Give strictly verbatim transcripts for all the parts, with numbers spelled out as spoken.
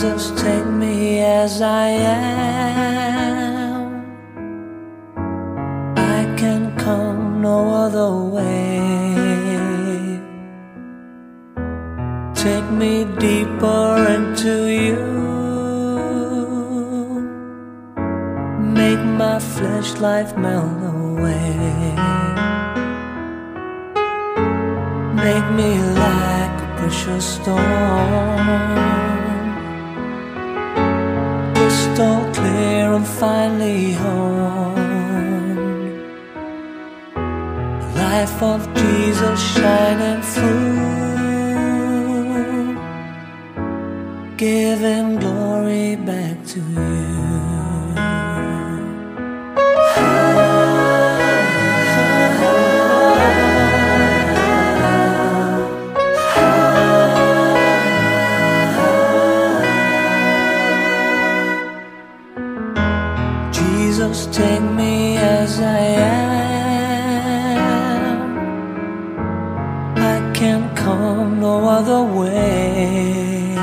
Jesus, take me as I am. I can come no other way. Take me deeper into you. Make my flesh life melt away. Make me like a precious stone, crystal clear and finely honed. Life of Jesus shining through, giving glory back to you. Jesus, take me as I am. I can't come no other way.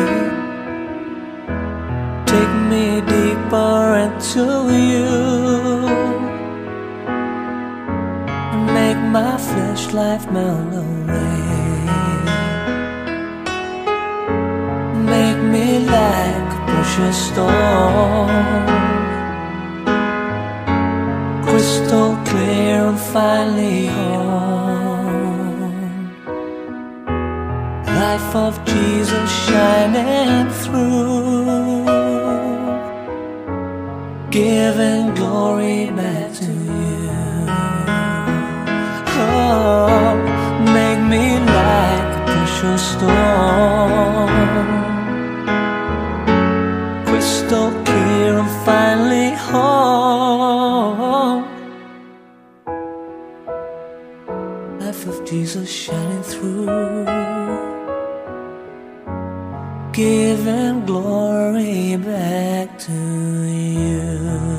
Take me deeper into you, and make my flesh life melt away. Make me like a precious stone, crystal clear and finely honed. Life of Jesus shining through, giving glory back to you. Oh, make me like a precious stone, crystal clear and finely honed. Life of Jesus shining through, giving glory back to you.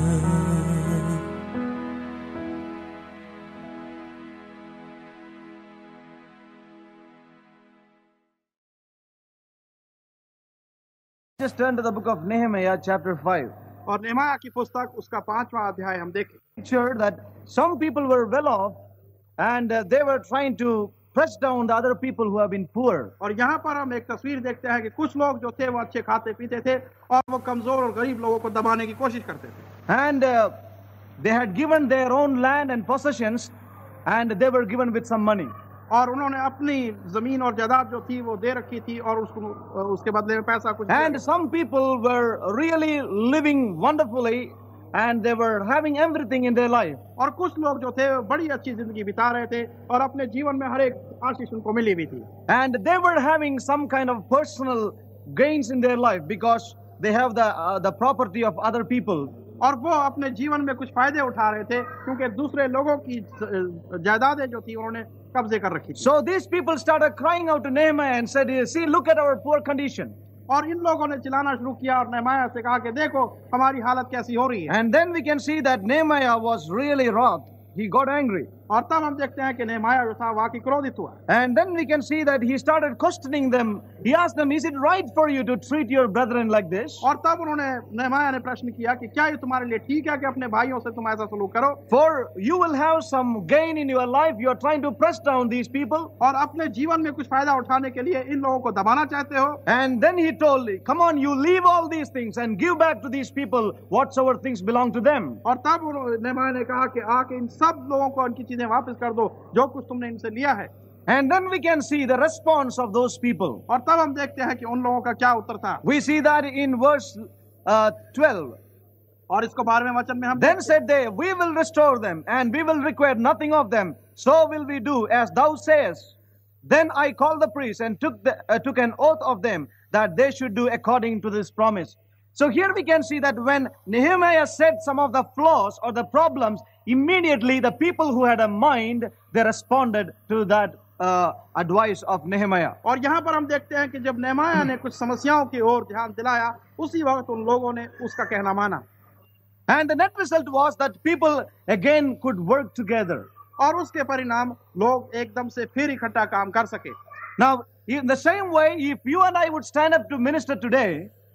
Just turn to the book of Nehemiah, chapter five. और नेहमाया की पुस्तक उसका पांचवा अध्याय हम देखें। Picture that some people were well off and uh, they were trying to press down the other people who have been poor. और यहाँ पर हम एक तस्वीर देखते हैं कि कुछ लोग जो थे वो अच्छे खाते पीते थे और वो कमजोर और गरीब लोगों को दबाने की कोशिश करते थे। And uh, they had given their own land and possessions and they were given with some money. और उन्होंने अपनी जमीन और जायदाद जो थी वो दे रखी थी और उसको उसके बदले में पैसा कुछ दिया। And some people were really living wonderfully and they were having everything in their life. और कुछ लोग जो थे बड़ी अच्छी जिंदगी बिता रहे थे और अपने जीवन में हर एक आशीष उनको मिली हुई थी। And they were having some kind of personal gains in their life because they have the uh, the property of other people. और वो अपने जीवन में कुछ फायदे उठा रहे थे क्योंकि दूसरे लोगों की जायदादें जो थी उन्होंने कब्जे कर रखी थी। So these people started crying out to Nehemiah and said, "See, look at our poor condition." और इन लोगों ने चिल्लाना शुरू किया और नेहमाया से कहा कि देखो हमारी हालत कैसी हो रही है। And then we can see that Nehemiah was really wroth. He got angry. और तब हम देखते हैं कि नेहमाया जो था वाकई क्रोधित हुआ। And then we can see that he started questioning them. He asked them, "Is it right for you to treat your brethren like this?" और तब उन्होंने नेहमाया ने प्रश्न किया कि क्या ये तुम्हारे लिए ठीक है कि अपने भाइयों से तुम ऐसा सलूक करो? For you will have some gain in your life. You are trying to press down these people. और अपने जीवन में कुछ फायदा उठाने के लिए इन लोगों को दबाना चाहते हो। And then he told, "Come on, you leave all these things and give back to these people whatsoever things belong to them." और तब नेहमाया ने कहा कि आके इन सब लोगों को उनकी चीजें वापस कर दो जो कुछ तुमने इनसे लिया है। And then we can see the response of those people. और तब हम देखते हैं कि उन लोगों का क्या उत्तर था। We see that in verse uh, twelve. और इसको बारहवें वचन में हम Then said they, "We will restore them, and we will require nothing of them. So will we do as thou sayest." Then I called the priests and took the, uh, took an oath of them that they should do according to this promise. So here we can see that when Nehemiah said some of the flaws or the problems, immediately the people who had a mind, they responded to that uh, advice of Nehemiah. और यहाँ पर हम देखते हैं कि जब नेहमाया ने कुछ समस्याओं की ओर ध्यान दिलाया, उसी वक्त उन लोगों ने उसका कहना माना। And the net result was that people again could work together. और उसके परिणाम लोग एकदम से फिर इकट्ठा काम कर सके। Now, in the same way, if you and I would stand up to minister today,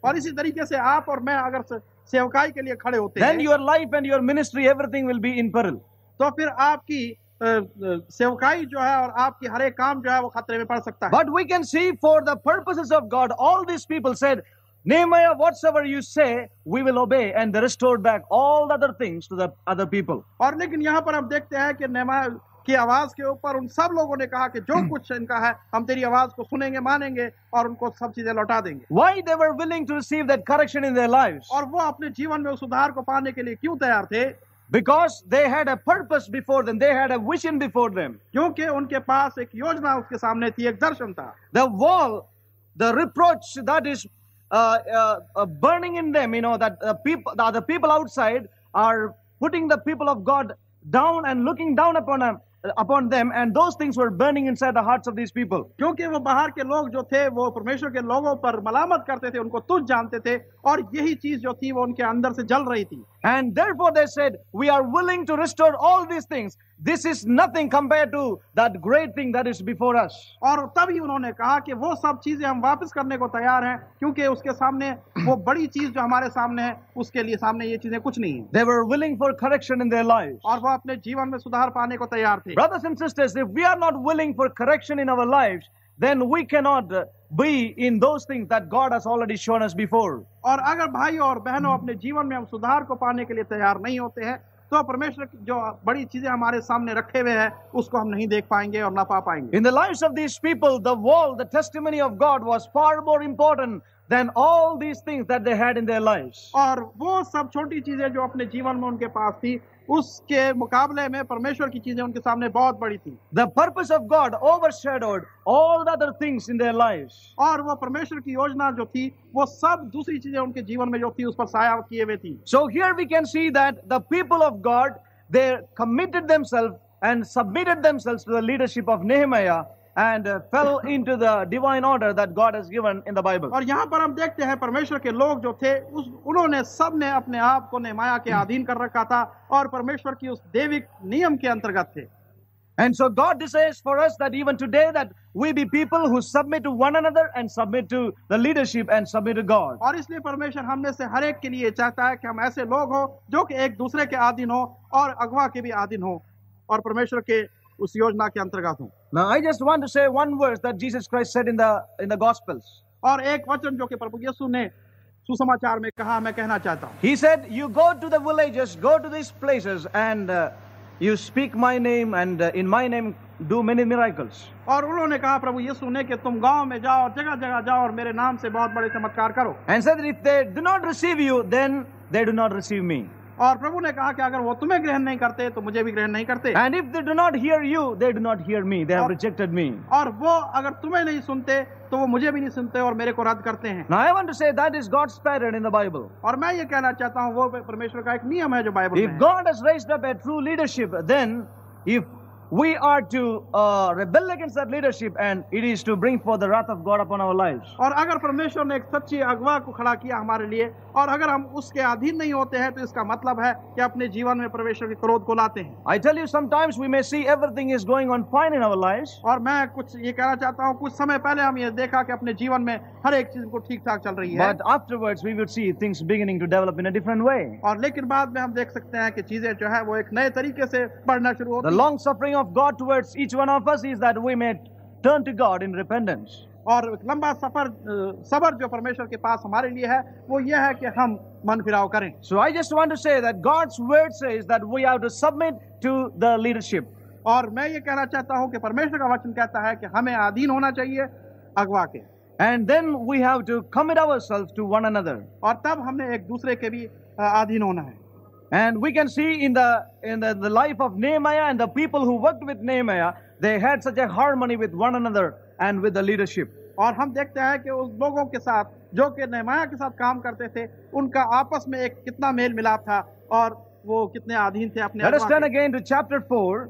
और इसी तरीके से आप और मैं अगर से- सेवकाई के लिए खड़े होते then हैं your life and your ministry, everything will be in peril. तो फिर आपकी अ, अ, सेवकाई जो है और आपकी हर एक काम जो है वो खतरे में पड़ सकता है। But we can see for the purposes of God, all these people said, Nehemiah, whatsoever you say, we will obey. And they restored back all the other things to the other people. और लेकिन यहाँ पर हम देखते हैं कि नेहमाया की आवाज के ऊपर उन सब लोगों ने कहा कि जो कुछ इनका है हम तेरी आवाज को सुनेंगे, मानेंगे और उनको सब चीजें लौटा देंगे। Why they were willing to receive that correction in their lives? और वो अपने जीवन में उस सुधार को पाने के लिए क्यों तैयार थे? Because they had a purpose before them. They had a vision before them. क्योंकि उनके पास एक योजना उसके सामने थी, एक दर्शन था। The wall, the reproach that is uh, uh, uh, burning in them, you know, that the people, the other people outside are putting the people of God down and looking down upon them, upon them, and those things were burning inside the hearts of these people. क्योंकि वो बाहर के लोग जो थे वो परमेश्वर के लोगों पर मलामत करते थे, उनको तुच्छ जानते थे और यही चीज जो थी वो उनके अंदर से जल रही थी। And therefore they said, we are willing to restore all these things. This is nothing compared to that great thing that is before us. और तभी उन्होंने कहा कि वो सब चीजें हम वापस करने को तैयार हैं, क्योंकि उसके सामने वो बड़ी चीज जो हमारे सामने है उसके लिए सामने ये चीजें कुछ नहीं है। They were willing for correction in their lives. और वो अपने जीवन में सुधार पाने को तैयार थे। Brothers and sisters, if we are not willing for correction in our lives, then we cannot uh, be in those things that God has already shown us before. और अगर भाई और बहनों अपने जीवन में हम सुधार को पाने के लिए तैयार नहीं होते हैं तो परमेश्वर की जो बड़ी चीजें हमारे सामने रखे हुए हैं उसको हम नहीं देख पाएंगे और ना पा पाएंगे। In the lives of these people, the wall, the testimony of God was far more important than all these things that they had in their lives. और वो सब छोटी चीजें जो अपने जीवन में उनके पास थी उसके मुकाबले में परमेश्वर की चीजें उनके सामने बहुत बड़ी थी। The purpose of God overshadowed all the other things in their lives. और वो परमेश्वर की योजना जो थी वो सब दूसरी चीजें उनके जीवन में जो थी उस पर साया किए हुए थी। So here we can see that the people of God, they committed themselves and submitted themselves to the leadership of Nehemiah and uh, fell into the divine order that God has given in the Bible. और यहाँ पर हम देखते हैं परमेश्वर के लोग जो थे उस उन्होंने सब ने अपने आप को नेहमाया के अधीन कर रखा था और परमेश्वर की उस दैविक नियम के अंतर्गत थे। And so God desires for us that even today that we be people who submit to one another and submit to the leadership and submit to God. और इसलिए परमेश्वर हम में से हर एक के लिए चाहता है कि हम ऐसे लोग हो जो कि एक दूसरे के अधीन हो और अगवा के भी अधीन हो और परमेश्वर के उस योजना के अंतर्गत हो। Now I just want to say one verse that Jesus Christ said in the in the Gospels. और एक वचन जो कि प्रभु यीशु ने सुसमाचार में कहा मैं कहना चाहता हूँ। He said, you go to the villages, go to these places and uh, you speak my name and uh, in my name do many miracles. और उन्होंने कहा प्रभु यीशु ने कि तुम गांव में जाओ, जगह जगह जाओ और मेरे नाम से बहुत बड़े चमत्कार करो। And said that if they do not receive you, then they do not receive me. और प्रभु ने कहा कि अगर वो तुम्हें ग्रहण नहीं करते तो मुझे भी ग्रहण नहीं करते। And if they do not hear you, they do not hear me. They have rejected me. और वो अगर तुम्हें नहीं सुनते तो वो मुझे भी नहीं सुनते और मेरे को रद्द करते हैं। Now I want to say that is God's pattern in the Bible. और मैं ये कहना चाहता हूँ वो परमेश्वर का एक नियम है जो बाइबल में If है। God has raised up a true leadership, then if we are to uh, rebel against that leadership, and it is to bring forth the wrath of God upon our lives. और अगर परमेश्वर ने एक सच्ची अगवा को खड़ा किया हमारे लिए और अगर हम उसके अधीन नहीं होते हैं तो इसका मतलब है कि अपने जीवन में परमेश्वर के क्रोध को लाते हैं। I tell you, sometimes we may see everything is going on fine in our lives, और मैं कुछ ये कहना चाहता हूँ, कुछ समय पहले हम ये देखा कि अपने जीवन में हर एक चीज को ठीक ठाक चल रही है, but afterwards we would see things beginning to develop in a different way. और लेकिन बाद में हम देख सकते हैं कि चीजें जो है वो एक नए तरीके से बढ़ना शुरू The होती हैं। long suffering of God towards each one of us is that we may turn to God in repentance. और लंबा सफर अ, सबर जो परमेश्वर के पास हमारे लिए है वो ये है कि हम मन फिराव करें। So I just want to say that God's word says that we have to submit to the leadership. और मैं ये कहना चाहता हूँ कि परमेश्वर का वचन कहता है कि हमें अधीन होना चाहिए अगवा के, And then we have to commit ourselves to one another. और तब हमने एक दूसरे के भी अ, अधीन होना है। And we can see in the in the, the life of Nehemiah and the people who worked with Nehemiah, they had such a harmony with one another and with the leadership. और हम देखते हैं कि उस लोगों के साथ जो कि नेहमाया के साथ काम करते थे उनका आपस में एक कितना मेल मिलाप था और वो कितने अधीन थे अपने Let us अगवा turn के। again to chapter four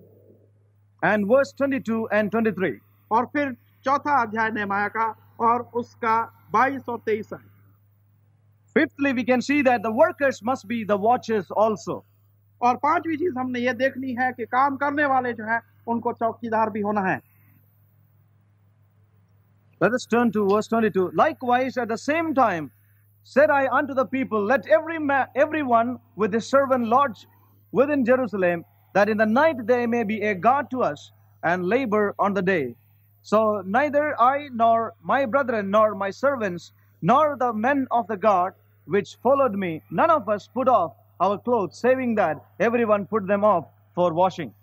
and verse twenty-two and twenty-three. और फिर चौथा अध्याय नेहमाया का और उसका बाईस और तेईस है। Fifthly, we can see that the workers must be the watchers also. और पांचवी चीज हमने ये देखनी है कि काम करने वाले जो है उनको चौकीदार भी होना है। Let us turn to verse twenty-two. Likewise, at the same time, said I unto the people, let every man, everyone with his servant lodge within Jerusalem, that in the night they may be a guard to us, and labor on the day. So neither I nor my brethren nor my servants nor the men of the guard which followed me, none of us put off our clothes, saving that everyone put them off for washing.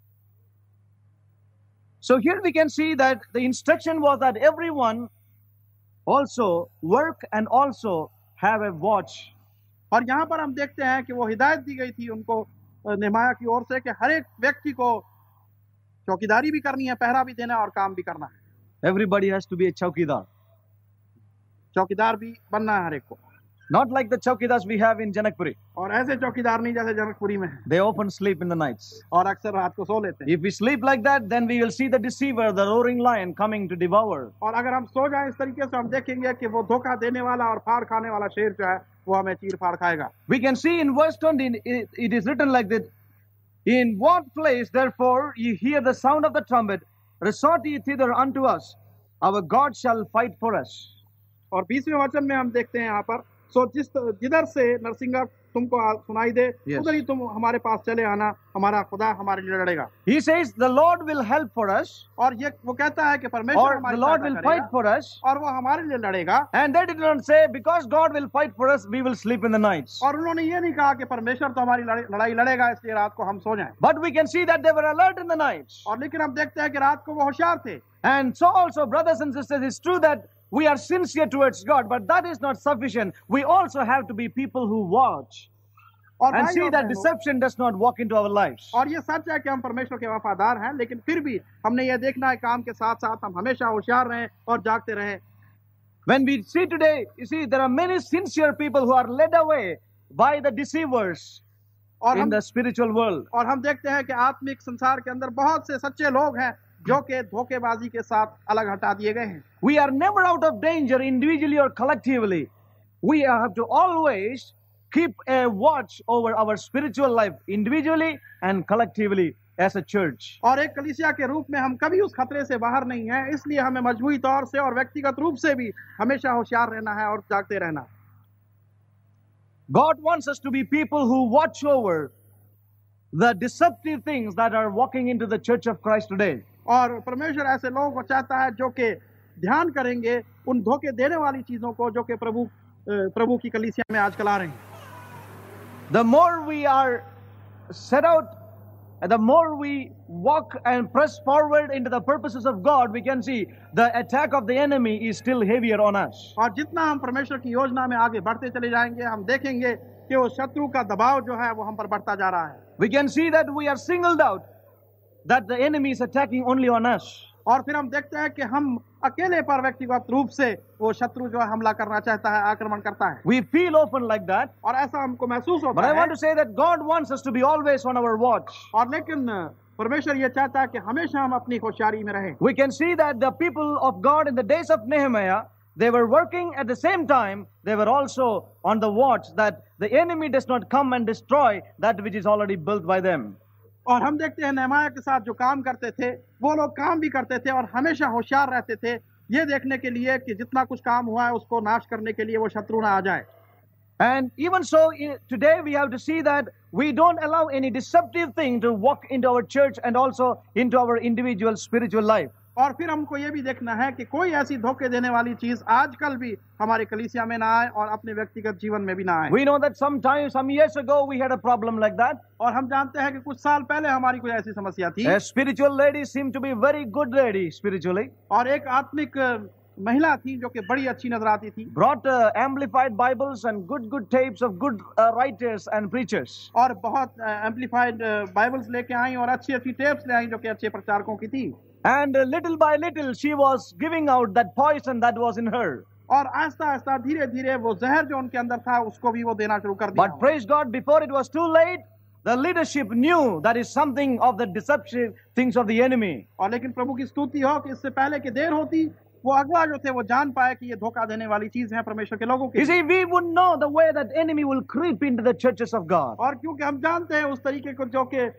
So here we can see that the instruction was that everyone also work and also have a watch. और यहाँ पर हम देखते हैं कि वो हिदायत दी गई थी उनको नेहमाया की ओर से कि हर एक व्यक्ति को चौकीदारी भी करनी है, पहरा भी देना है और काम भी करना है. Everybody has to be a chowkidar. चौकीदार भी बनना है हर एक को. Not like the chowkidars we have in Janakpuri. और ऐसे चौकीदार नहीं जैसे जनकपुरी में है. They often sleep in the nights. और अक्सर रात को सो लेते हैं. If we sleep like that, then we will see the deceiver, the roaring lion, coming to devour. और अगर हम सो जाएं इस तरीके से हम देखेंगे कि वो धोखा देने वाला और फाड़ खाने वाला शेर जो है वो हमें चीर फाड़ खाएगा. We can see in verse twenty, it, it is written like that, in what place therefore ye hear the sound of the trumpet, resort ye thither unto us, our God shall fight for us. और बीसवें वचन में हम देखते हैं यहाँ पर, सो जिस जिधर से नरसिंगा तुमको सुनाई दे Yes. उधर ही तुम हमारे पास चले आना, हमारा खुदा हमारे लिए लड़ेगा. He says the Lord will help for us, और ये वो कहता है कि परमेश्वर or हमारी the Lord सहायता will fight करेगा for us. और वो हमारे लिए लड़ेगा. And they did not say, because God will fight for us, we will sleep in the nights. और उन्होंने ये नहीं कहा कि परमेश्वर तो हमारी लड़ाई लड़ाई लड़ेगा इसलिए रात को हम सो जाएं. But we can see that they were alert in the nights. और लेकिन हम देखते हैं कि रात को वो होशियार थे. And so also, brothers and sisters, it's true that we are sincere towards God, but that is not sufficient. We also have to be people who watch और and भाई see और that बहनों, deception does not walk into our lives. और ये सच है कि हम परमेश्वर के वफादार हैं, लेकिन फिर भी हमने ये देखना है काम के साथ साथ हम हमेशा होशियार रहें और जागते रहें. When we see today, you see, there are many sincere people who are led away by the deceivers और in हम the spiritual world. और हम देखते हैं कि आत्मिक संसार के अंदर बहुत से सच्चे लोग हैं जो कि धोखेबाजी के साथ अलग हटा दिए गए हैं. We are never out of danger individually or collectively. We have to always keep a watch over our spiritual life individually and collectively as a church. और एक कलीसिया के रूप में हम कभी उस खतरे से बाहर नहीं हैं, इसलिए हमें मजबूती तौर से और व्यक्तिगत रूप से भी हमेशा होशियार रहना है और जागते रहना है. God wants us to be people who watch over the deceptive things that are walking into the church of Christ today. और परमेश्वर ऐसे लोगों को चाहता है जो कि ध्यान करेंगे उन धोखे देने वाली चीजों को जो कि प्रभु प्रभु की कलीसिया में आजकल आ रही हैं. The more we are set out, the more we walk and press forward into the purposes of God, we can see the attack of the enemy is still heavier on us. और जितना हम परमेश्वर की योजना में आगे बढ़ते चले जाएंगे हम देखेंगे कि वो शत्रु का दबाव जो है वो हम पर बढ़ता जा रहा है. We can see that we are singled out, that the enemy is attacking only on us. और फिर हम देखते हैं कि हम अकेले पर व्यक्तिगत रूप से वो शत्रु जो है हमला करना चाहता है, आक्रमण करता है. We feel often like that, और ऐसा हमको महसूस but होता I है. want to say that God wants us to be always on our watch. और लेकिन परमेश्वर ये चाहता है कि हमेशा हम अपनी होशियारी में रहें. We can see that the people of God in the days of Nehemiah, they were working at the same time, they were also on the watch that the enemy does not come and destroy that which is already built by them. और हम देखते हैं नेहमाया के साथ जो काम करते थे वो लोग काम भी करते थे और हमेशा होशियार रहते थे ये देखने के लिए कि जितना कुछ काम हुआ है उसको नाश करने के लिए वो शत्रु ना आ जाए. And even so, today we have to see that we don't allow any deceptive thing to walk into our church and also into our individual spiritual life. और फिर हमको ये भी देखना है कि कोई ऐसी धोखे देने वाली चीज आजकल भी हमारे कलीसिया में ना आए और अपने व्यक्तिगत जीवन में भी ना आए. We know that sometime, some years ago, we had a problem like that. और हम जानते हैं कि कुछ साल पहले हमारी कोई ऐसी समस्या थी. A spiritual lady seemed to be very good lady spiritually. और एक आत्मिक महिला थी जो कि बड़ी अच्छी नजर आती थी. Brought uh, amplified Bibles and good good tapes of good uh, writers and preachers. और बहुत एम्पलीफाइड बाइबल्स लेके आई और अच्छी अच्छी टेप्स ले आई जो कि अच्छे प्रचारकों की थी. And uh, little by little, she was giving out that poison that was in her. और आस्ता आस्ता धीरे धीरे वो जहर जो उनके अंदर था उसको भी वो देना शुरू कर दिया. But praise God, before it was too late, the leadership knew that is something of the deceptive things of the enemy. और लेकिन प्रभु की स्तुति हो कि इससे पहले कि देर होती वो अगला जो थे वो जान पाए कि ये धोखा देने वाली चीज है परमेश्वर के लोगों You की. see, we would know the way that enemy will creep into the churches of God. और क्योंकि हम जानते हैं उस तरीके को जो कि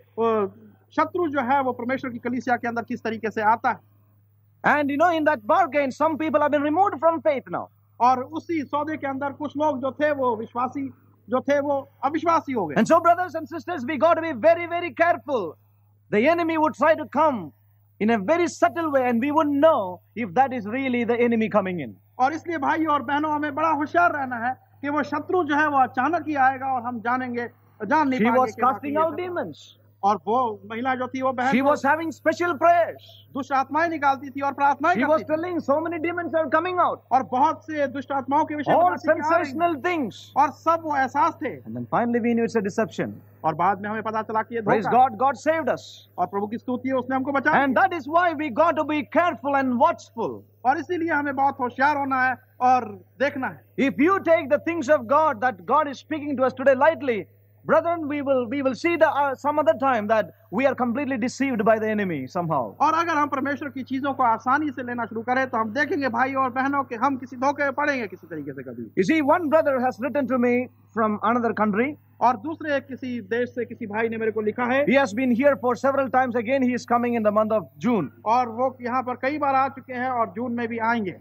शत्रु जो है वो परमेश्वर की कलीसिया के अंदर किस तरीके से आता है. And you know, in that bargain, some people have been removed from faith now. और उसी सौदे के अंदर कुछ लोग जो थे वो विश्वासी जो थे वो अविश्वासी हो गए। And so, brothers and sisters, we got to be very, very careful. The enemy would try to come in a very subtle way, and we wouldn't know if that is really the enemy coming in. और इसलिए भाई और बहनों हमें बड़ा होशियार रहना है कि वो शत्रु जो है वो अचानक ही आएगा और हम जानेंगे जान नहीं She पाएंगे was कि वाकई casting ये out शत्रु- demons. और वो महिला जो थी वो बहन She तो was having special prayers. दुष्ट आत्माएं निकालती थी और प्रार्थनाएं She was करती थी telling so many demons are coming out. और बहुत से दुष्ट आत्माओं के विषय All बताती थी कि आ रही हैं। sensational things. और सब वो एहसास थे And then finally we knew it's a deception. और बाद में हमें पता चला कि ये Praise धोखा है। God, God saved us. और प्रभु की स्तुति है उसने हमको बचा And that is why we got to be careful and watchful. और इसीलिए हमें बहुत होशियार होना है और देखना है। If you take the things of God that God is speaking to us today lightly, brethren, we will we will see the uh, some other time that we are completely deceived by the enemy somehow. और अगर हम परमेश्वर की चीजों को आसानी से लेना शुरू करें तो हम देखेंगे भाई और बहनों के हम किसी धोखे में पड़ेंगे किसी तरीके से कभी। You see, one brother has written to me from another country. और दूसरे किसी देश से किसी भाई ने मेरे को लिखा है He has been here for several times. Again, he is coming in the month of June. और वो यहाँ पर कई बार आ चुके हैं और जून में भी आएंगे।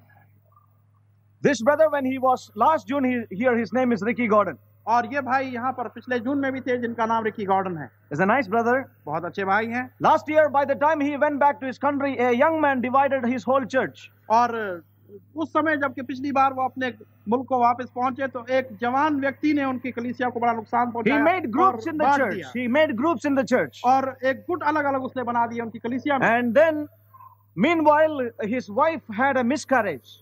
This brother, when he was last June he, here, his name is Ricky Gordon. और ये भाई यहाँ पर पिछले जून में भी थे जिनका नाम रिकी गॉर्डन है। He's a nice brother. बहुत अच्छे भाई हैं। Last year, by the time he went back to his country, a young man divided his whole church. और उस समय जबकि पिछली बार वो अपने मुल्क को वापस पहुंचे तो एक जवान व्यक्ति ने उनकी कलीसिया को बड़ा नुकसान He पहुंचाया made groups और in the बांट church. दिया। He made groups in the church. और एक गुट अलग अलग उसने बना दिया उनकी कलीसिया में। And then, meanwhile, his wife had a miscarriage.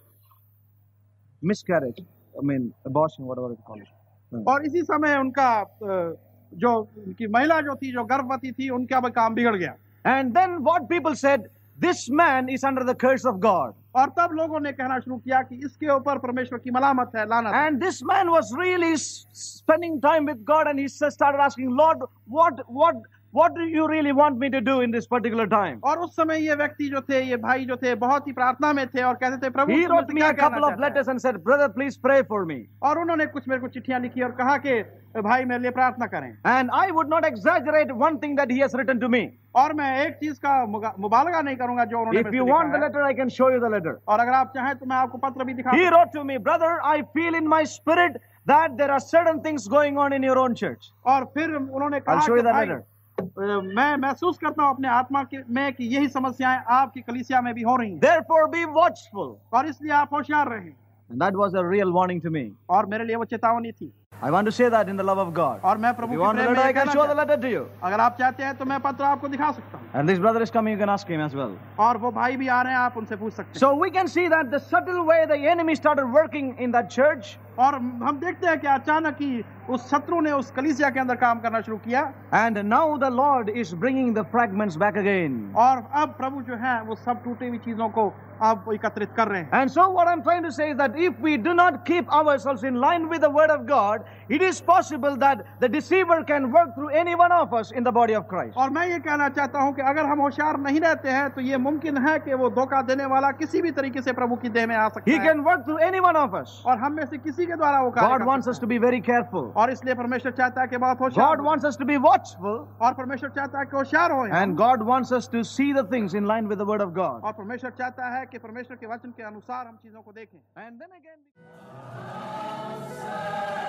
Miscarriage. I mean, abortion, whatever it's called. और इसी समय उनका अ, जो उनकी महिला जो थी जो गर्भवती थी उनका अब काम बिगड़ गया। And then what people said, this man is under the curse of God. और तब लोगों ने कहना शुरू किया कि इसके ऊपर परमेश्वर की मलामत है, लानत है। And this man was really s- spending time with God, and he s- started asking, Lord, what, what, what do you really want me to do in this particular time? और उस समय ये व्यक्ति जो थे ये भाई जो थे बहुत ही प्रार्थना में थे और कहते थे प्रभु He तुम wrote मुझसे me क्या a कहना couple of चाहते letters हैं? and said, brother, please pray for me. और उन्होंने कुछ मेरे को चिट्ठियां लिखी और कहा कि भाई मेरे लिए प्रार्थना करें। And I would not exaggerate one thing that he has written to me. और मैं एक चीज का मुगा- मुबालगा नहीं करूंगा जो उन्होंने If मेरे you से want the लिखा है। letter, I can show you the letter. और अगर आप चाहें तो मैं आपको पत्र भी दिखा He सकता wrote to me, brother, I feel in my spirit that there are certain things going on in your own church. हूं। और फिर उन्होंने I'll कहा show कि you the भाई, letter. अ, मैं महसूस करता हूं अपने आत्मा के में कि यही समस्याएं आपकी कलीसिया में भी हो रही हैं Therefore, be watchful. और इसलिए आप होशियार रहें। And that was a real warning to me. और मेरे लिए वो चेतावनी थी I want to say that in the love of God. और मैं If प्रभु you के want the प्रेम में letter, I ये can कहना show the चाहता letter to you. हूं। अगर आप चाहते हैं तो मैं पत्र आपको दिखा सकता हूं And this brother is coming, you can ask him as well. और वो भाई भी आ रहे हैं आप उनसे पूछ सकते हैं। So we can see that the subtle way the enemy started working in that church. और हम देखते हैं कि अचानक ही उस शत्रु ने उस कलीसिया के अंदर काम करना शुरू किया And now the Lord is bringing the fragments back again. और अब प्रभु जो है वो सब टूटी हुई चीजों को अब एकत्रित कर रहे हैं। And so what I'm trying to say is that if we do not keep ourselves in line with the word of God, it is possible that the deceiver can work through any one of us in the body of Christ. और मैं ये कहना चाहता हूं कि अगर हम होशियार नहीं रहते हैं तो ये मुमकिन है कि वो धोखा देने वाला किसी भी तरीके से प्रभु की देह में आ सकता He है can work through any one of us. और हम में से किसी के द्वारा वो कार्य God कर wants सकता us to be very careful. है। और इसलिए परमेश्वर चाहता है कि बहुत होशियार God हों। wants us to be watchful. और परमेश्वर चाहता है कि होशियार हो And God wants us to see the things in line with the word of God. और परमेश्वर चाहता है कि परमेश्वर के वचन के अनुसार हम चीजों को देखें। And then again,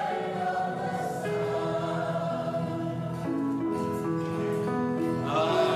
I